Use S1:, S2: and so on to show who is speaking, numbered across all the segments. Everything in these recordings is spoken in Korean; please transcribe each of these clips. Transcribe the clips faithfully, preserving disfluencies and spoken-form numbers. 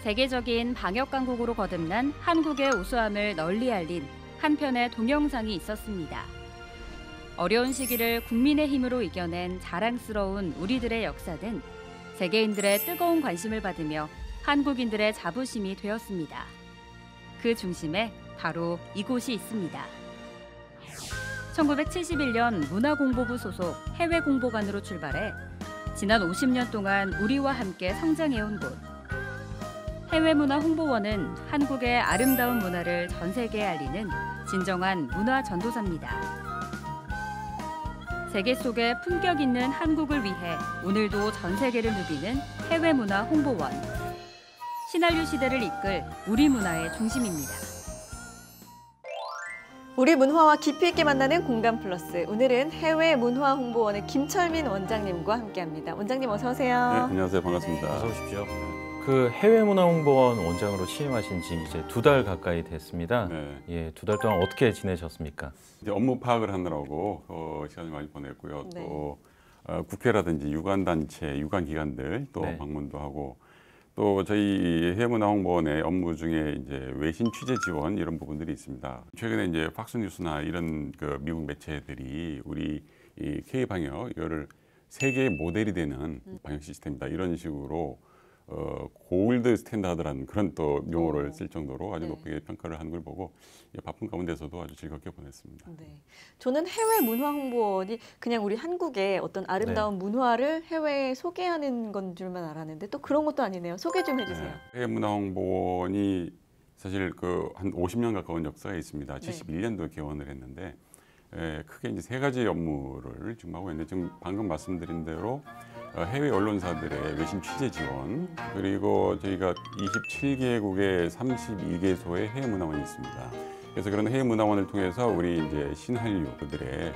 S1: 세계적인 방역 강국으로 거듭난 한국의 우수함을 널리 알린 한 편의 동영상이 있었습니다. 어려운 시기를 국민의 힘으로 이겨낸 자랑스러운 우리들의 역사는 세계인들의 뜨거운 관심을 받으며 한국인들의 자부심이 되었습니다. 그 중심에 바로 이곳이 있습니다. 천구백칠십일 년 문화공보부 소속 해외공보관으로 출발해 지난 오십 년 동안 우리와 함께 성장해온 곳. 해외문화홍보원은 한국의 아름다운 문화를 전 세계에 알리는 진정한 문화 전도사입니다. 세계 속에 품격 있는 한국을 위해 오늘도 전 세계를 누비는 해외문화홍보원. 신한류 시대를 이끌 우리 문화의 중심입니다.
S2: 우리 문화와 깊이 있게 만나는 공감 플러스. 오늘은 해외문화홍보원의 김철민 원장님과 함께합니다. 원장님 어서 오세요.
S3: 네, 안녕하세요. 반갑습니다.
S4: 네. 어서 오십시오. 그 해외문화홍보원 원장으로 취임하신 지 이제 두 달 가까이 됐습니다.
S3: 네.
S4: 예, 두 달 동안 어떻게 지내셨습니까?
S3: 이제 업무 파악을 하느라고 어, 시간을 많이 보냈고요.
S2: 네.
S3: 또 어, 국회라든지 유관단체, 유관기관들 또
S4: 네.
S3: 방문도 하고 또 저희 해외문화홍보원의 업무 중에 이제 외신 취재 지원 이런 부분들이 있습니다. 최근에 이제 팍스뉴스나 이런 그 미국 매체들이 우리 이 K 방역 이거를 세계의 모델이 되는 방역 시스템이다 이런 식으로 어, 골드 스탠다드라는 그런 또 용어를 쓸 정도로 아주
S2: 네.
S3: 높게 평가를 하는 걸 보고 바쁜 가운데서도 아주 즐겁게 보냈습니다.
S2: 네. 저는 해외문화홍보원이 그냥 우리 한국의 어떤 아름다운
S4: 네.
S2: 문화를 해외에 소개하는 건 줄만 알았는데 또 그런 것도 아니네요. 소개 좀 해주세요.
S3: 네. 해외문화홍보원이 사실 그 한 오십 년 가까운 역사가 있습니다.
S2: 네.
S3: 칠십일 년도에 개원을 했는데 에, 크게 이제 세 가지 업무를 지금 하고 있는데 지금 방금 말씀드린 대로 어, 해외 언론사들의 외신 취재 지원 그리고 저희가 이십칠 개국의 삼십이 개소의 해외문화원이 있습니다. 그래서 그런 해외문화원을 통해서 우리 이제 신한류들의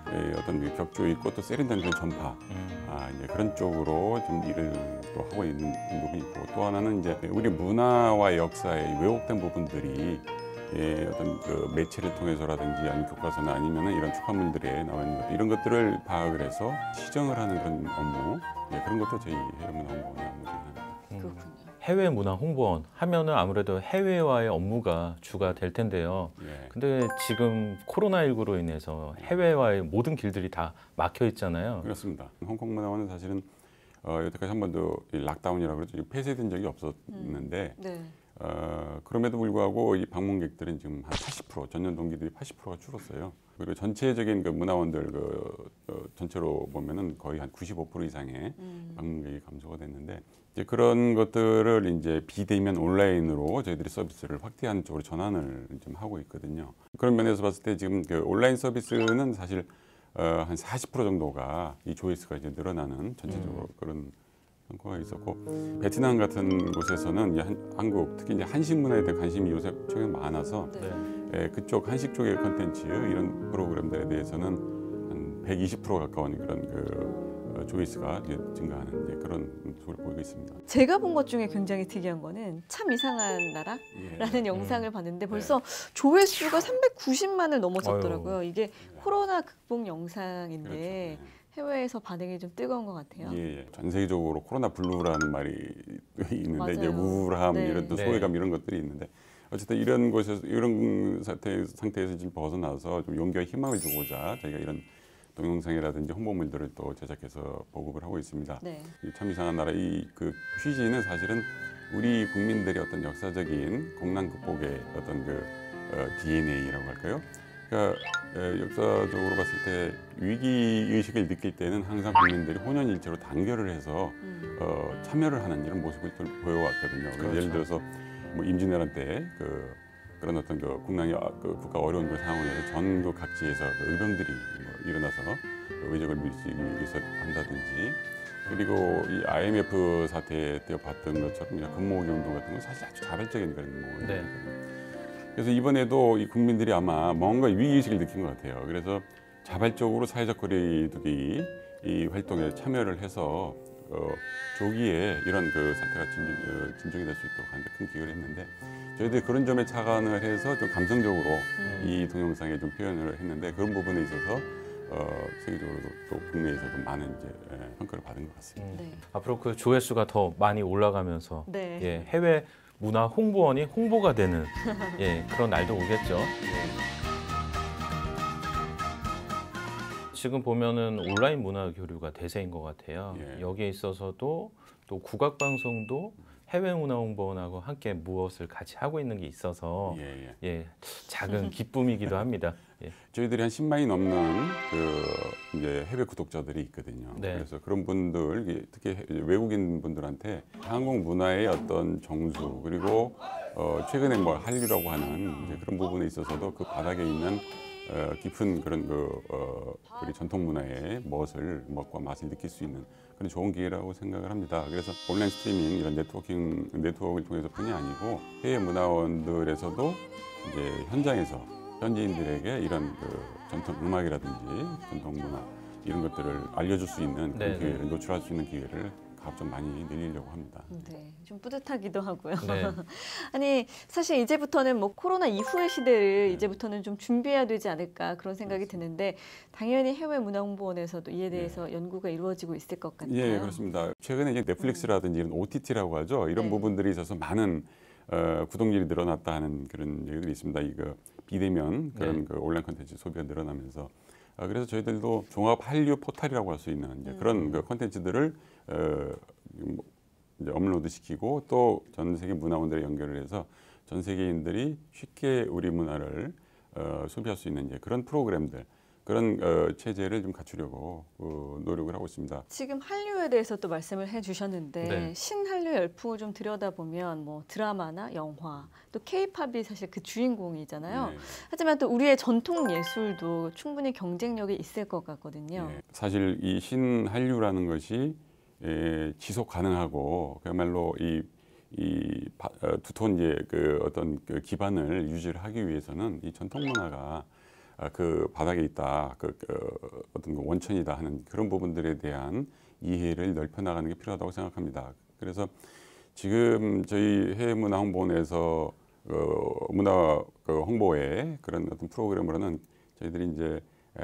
S3: 어떤 그 격조 있고 또 세련된 그런 전파
S4: 음.
S3: 아, 이제 그런 쪽으로 좀 일을 또 하고 있는 부분이 있고 또 하나는 이제 우리 문화와 역사의 왜곡된 부분들이 예, 어떤 그 매체를 통해서라든지 아니면 교과서나 아니면 이런 축화물들에 나와 있는 것들 이런 것들을 파악을 해서 시정을 하는 그런 업무 예, 그런 것도 저희 해외문화홍보원의 업무 중에 하나입니다.
S4: 음.
S2: 그렇군요.
S4: 해외문화홍보원 하면은 아무래도 해외와의 업무가 주가 될 텐데요.
S3: 예.
S4: 근데 지금 코로나십구로 인해서 해외와의 모든 길들이 다 막혀 있잖아요.
S3: 그렇습니다. 홍콩 문화원은 사실은 어, 여태까지 한 번도 이 락다운이라고 그러죠. 폐쇄된 적이 없었는데
S2: 네.
S3: 어, 그럼에도 불구하고 이 방문객들은 지금 한 팔십 퍼센트 전년 동기들이 팔십 퍼센트가 줄었어요. 그리고 전체적인 그 문화원들 그 어, 전체로 보면은 거의 한 구십오 퍼센트 이상의
S2: 음.
S3: 방문객이 감소가 됐는데 이제 그런 것들을 이제 비대면 온라인으로 저희들이 서비스를 확대하는 쪽으로 전환을 좀 하고 있거든요. 그런 면에서 봤을 때 지금 그 온라인 서비스는 사실 어, 한 사십 퍼센트 정도가 이 조회수가 이제 늘어나는 전체적으로
S4: 음.
S3: 그런 성과가 있었고 베트남 같은 곳에서는 한, 한국 특히 이제 한식 문화에 대한 관심이 요새 최근에 많아서
S2: 네.
S4: 네.
S3: 예, 그쪽 한식 쪽의 컨텐츠 이런 프로그램들에 대해서는 한 백이십 퍼센트 가까운 그런 그 어, 조회수가 이제 증가하는 이제 그런 모습을 보이고 있습니다.
S2: 제가 본 것 중에 굉장히 특이한 거는 참 이상한 나라라는
S3: 예.
S2: 영상을
S4: 음.
S2: 봤는데 벌써 조회수가 삼백구십만을 넘어섰더라고요.
S4: 아유.
S2: 이게 코로나 극복 영상인데
S3: 그렇죠. 예.
S2: 해외에서 반응이 좀 뜨거운 것 같아요.
S3: 예, 예. 전 세계적으로 코로나 블루라는 말이 있는데
S2: 맞아요.
S3: 이제 우울함
S2: 네.
S3: 이런 또
S4: 네.
S3: 소외감 이런 것들이 있는데 어쨌든 이런 곳에서 이런 사태 상태에서 지금 벗어나서 좀 용기와 희망을 주고자 저희가 이런 동영상이라든지 홍보물들을 또 제작해서 보급을 하고 있습니다.
S2: 네.
S3: 이 참 이상한 나라 이 그 취지는 사실은 우리 국민들의 어떤 역사적인 공난 극복의 어떤 그 어, 디엔에이라고 할까요? 그러니까 에, 역사적으로 봤을 때 위기 의식을 느낄 때는 항상 국민들이 혼연일체로 단결을 해서
S2: 음.
S3: 어, 참여를 하는 이런 모습을 또 보여왔거든요.
S4: 그렇죠.
S3: 예를 들어서 뭐 임진왜란 때 그 그런 어떤 그 국난이 아, 그 국가 어려운 그 상황에서 전국 각지에서 그 의병들이 뭐 일어나서 그 외적을 밀기 위해서 한다든지 그리고 이 아이엠에프 사태 때 봤던 것처럼 그냥 근무호기 운동 같은 건 사실 아주 자발적인 그런 뭐
S4: 네.
S3: 그래서 이번에도 이 국민들이 아마 뭔가 위기의식을 느낀 것 같아요. 그래서 자발적으로 사회적 거리두기 이 활동에 참여를 해서 어, 조기에 이런 그 사태가 진정, 어, 진정이 될 수 있도록 하는데 큰 기여를 했는데 저희들이 그런 점에 착안을 해서 좀 감성적으로
S2: 음.
S3: 이 동영상에 좀 표현을 했는데 그런 부분에 있어서 어, 세계적으로도 또 국내에서도 많은 이제 예, 평가를 받은 것 같습니다.
S4: 음.
S2: 네.
S4: 앞으로 그 조회수가 더 많이 올라가면서
S2: 네.
S4: 예, 해외 문화 홍보원이 홍보가 되는 예, 그런 날도 오겠죠. 지금 보면은 온라인 문화 교류가 대세인 것 같아요.
S3: 예.
S4: 여기에 있어서도 또 국악방송도 해외 문화 홍보원하고 함께 무엇을 같이 하고 있는 게 있어서
S3: 예, 예.
S4: 예, 작은 기쁨이기도 합니다. 예.
S3: 저희들이 한 십만이 넘는 그 이제 해외 구독자들이 있거든요.
S4: 네.
S3: 그래서 그런 분들, 특히 외국인 분들한테 한국 문화의 어떤 정수 그리고 어 최근에 뭐 한류라고 하는 이제 그런 부분에 있어서도 그 바닥에 있는 어 깊은 그런 그 어 우리 전통 문화의 멋을 멋과 맛을 느낄 수 있는 그런 좋은 기회라고 생각을 합니다. 그래서 온라인 스트리밍 이런 네트워킹 네트워크를 통해서뿐이 아니고 해외 문화원들에서도 이제 현장에서 현지인들에게 이런 그 전통 음악이라든지 전통 문화 이런 것들을 알려줄 수 있는 그런
S4: 네,
S3: 기회를
S4: 네.
S3: 노출할 수 있는 기회를 좀 많이 늘리려고 합니다.
S2: 네, 좀 뿌듯하기도 하고요.
S4: 네.
S2: 아니 사실 이제부터는 뭐 코로나 이후의 시대를
S3: 네.
S2: 이제부터는 좀 준비해야 되지 않을까 그런 생각이
S3: 그렇습니다.
S2: 드는데 당연히 해외 문화홍보원에서도 이에 대해서
S3: 네.
S2: 연구가 이루어지고 있을 것 같아요.
S3: 예, 그렇습니다. 최근에 이제 넷플릭스라든지 이런 오티티라고 하죠. 이런
S2: 네.
S3: 부분들이 있어서 많은 어, 구독률이 늘어났다 하는 그런 얘기들이 있습니다. 이거 비대면 그런
S4: 네.
S3: 그 온라인 콘텐츠 소비가 늘어나면서 아, 그래서 저희들도 종합 한류 포탈이라고 할 수 있는 이제 그런 그 콘텐츠들을 어, 뭐 이제 업로드 시키고 또 전 세계 문화원들에 연결을 해서 전 세계인들이 쉽게 우리 문화를 어, 소비할 수 있는 이제 그런 프로그램들 그런 어, 체제를 좀 갖추려고 어, 노력을 하고 있습니다.
S2: 지금 한류에 대해서 또 말씀을 해주셨는데
S4: 네.
S2: 신한류 열풍을 좀 들여다보면 뭐 드라마나 영화 또 케이팝이 사실 그 주인공이잖아요.
S3: 네.
S2: 하지만 또 우리의 전통 예술도 충분히 경쟁력이 있을 것 같거든요.
S3: 예, 사실 이 신한류라는 것이 예, 지속 가능하고 그야말로 이, 이 바, 어, 두터운 이제 그 어떤 그 기반을 유지를 하기 위해서는 이 전통 문화가 아, 그 바닥에 있다, 그, 그 어떤 그 원천이다 하는 그런 부분들에 대한 이해를 넓혀 나가는 게 필요하다고 생각합니다. 그래서 지금 저희 해외문화홍보원에서 어, 문화 그 홍보의 그런 어떤 프로그램으로는 저희들이 이제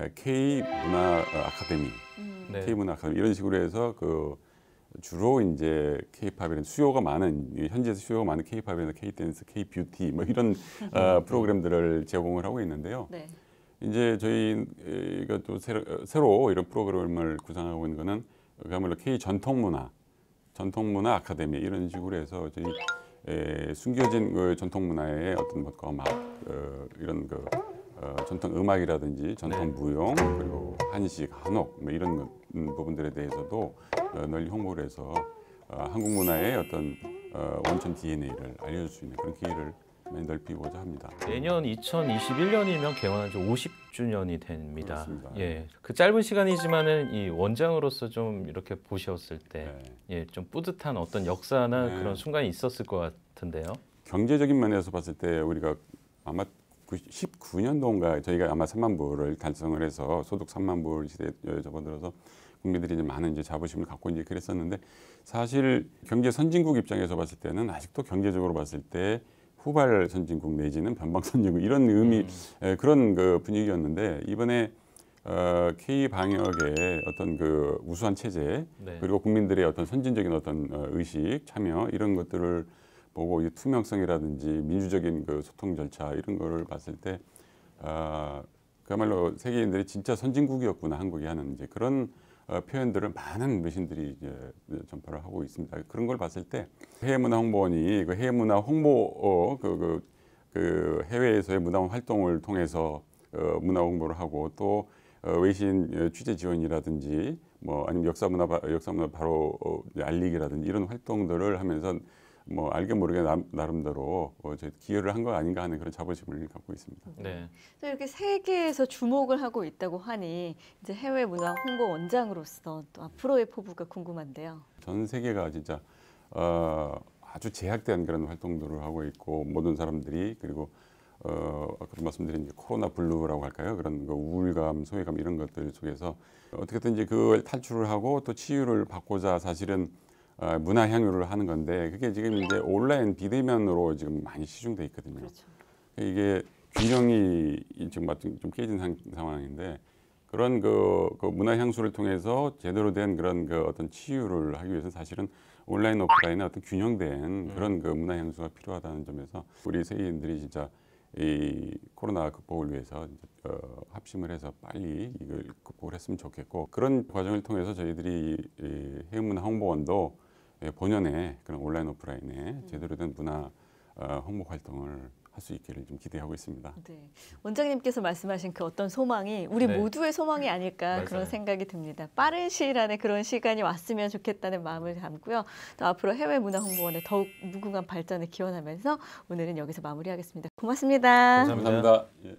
S3: K 문화 아카데미,
S2: 음.
S4: 네.
S3: K 문화 아카데미 이런 식으로 해서 그 주로 이제 K-팝이라는 수요가 많은 현지에서 수요가 많은 K-팝이나 K-댄스, K-뷰티 뭐 이런 어, 프로그램들을 제공을 하고 있는데요.
S2: 네.
S3: 이제 저희가 또 새로, 새로 이런 프로그램을 구상하고 있는 거는 그야말로 K 전통문화, 전통문화 아카데미 이런 식으로 해서 저희 에, 숨겨진 그 전통문화의 어떤 것과 막 어, 이런 그 어, 전통 음악이라든지 전통
S4: 네.
S3: 무용 그리고 한식, 한옥 뭐 이런 것, 음, 부분들에 대해서도 어, 널리 홍보를 해서 어, 한국 문화의 어떤 어, 원천 디엔에이를 알려줄 수 있는 그런 기회를 많이 넓히고자 합니다.
S4: 내년 이천이십일 년이면 개원한 지 오십 주년이 됩니다.
S3: 그렇습니다.
S4: 예, 그 짧은 시간이지만은 이 원장으로서 좀 이렇게 보셨을 때,
S3: 네.
S4: 예, 좀 뿌듯한 어떤 역사나
S3: 네.
S4: 그런 순간이 있었을 것 같은데요.
S3: 경제적인 면에서 봤을 때 우리가 아마 십구 년도인가 저희가 아마 삼만 불을 달성을 해서 소득 삼만 불 시대에 접어들어서 국민들이 이제 많은 이제 자부심을 갖고 이제 그랬었는데 사실 경제 선진국 입장에서 봤을 때는 아직도 경제적으로 봤을 때 후발 선진국 내지는 변방 선진국 이런 의미
S4: 음.
S3: 에, 그런 그 분위기였는데 이번에 어, K 방역의 어떤 그 우수한 체제
S4: 네.
S3: 그리고 국민들의 어떤 선진적인 어떤 어, 의식 참여 이런 것들을 보고 이 투명성이라든지 민주적인 그 소통 절차 이런 거를 봤을 때 아, 그야말로 세계인들이 진짜 선진국이었구나 한국이 하는 이제 그런 어, 표현들을 많은 외신들이 이제 전파를 하고 있습니다. 그런 걸 봤을 때 해외문화홍보원이 그 해외문화 홍보 어, 그, 그, 그 해외에서의 문화 활동을 통해서 어, 문화 홍보를 하고 또 어, 외신 취재 지원이라든지 뭐 아니면 역사문화 역사문화 바로 어, 알리기라든지 이런 활동들을 하면서 뭐 알게 모르게 나, 나름대로 어, 저희 기여를 한 거 아닌가 하는 그런 자부심을 갖고 있습니다.
S4: 네.
S2: 또 이렇게 세계에서 주목을 하고 있다고 하니 이제 해외 문화 홍보 원장으로서 또 앞으로의 포부가 궁금한데요.
S3: 전 세계가 진짜 어, 아주 제약된 그런 활동들을 하고 있고 모든 사람들이 그리고 어, 아까도 말씀드린 이제 코로나 블루라고 할까요? 그런 그 우울감, 소외감 이런 것들 속에서 어떻게든 이제 그걸 탈출을 하고 또 치유를 받고자 사실은 어, 문화 향유를 하는 건데 그게 지금 이제 온라인 비대면으로 지금 많이 시중돼 있거든요.
S2: 그렇죠.
S3: 이게 균형이 지금 좀 깨진 상, 상황인데 그런 그, 그 문화 향수를 통해서 제대로 된 그런 그 어떤 치유를 하기 위해서는 사실은 온라인 오프라인의 어떤 균형된
S4: 음.
S3: 그런 그 문화 향수가 필요하다는 점에서 우리 세계인들이 진짜 이 코로나 극복을 위해서 어, 합심을 해서 빨리 이걸 극복을 했으면 좋겠고 그런 과정을 통해서 저희들이 이 해외문화홍보원도 예, 본연의 그런 온라인 오프라인의 제대로 된 문화 어, 홍보 활동을 할 수 있기를 좀 기대하고 있습니다.
S2: 네. 원장님께서 말씀하신 그 어떤 소망이 우리
S4: 네.
S2: 모두의 소망이 아닐까
S4: 맞아요.
S2: 그런 생각이 듭니다. 빠른 시일 안에 그런 시간이 왔으면 좋겠다는 마음을 담고요. 또 앞으로 해외문화홍보원의 더욱 무궁한 발전을 기원하면서 오늘은 여기서 마무리하겠습니다. 고맙습니다.
S4: 감사합니다.
S3: 감사합니다. 예.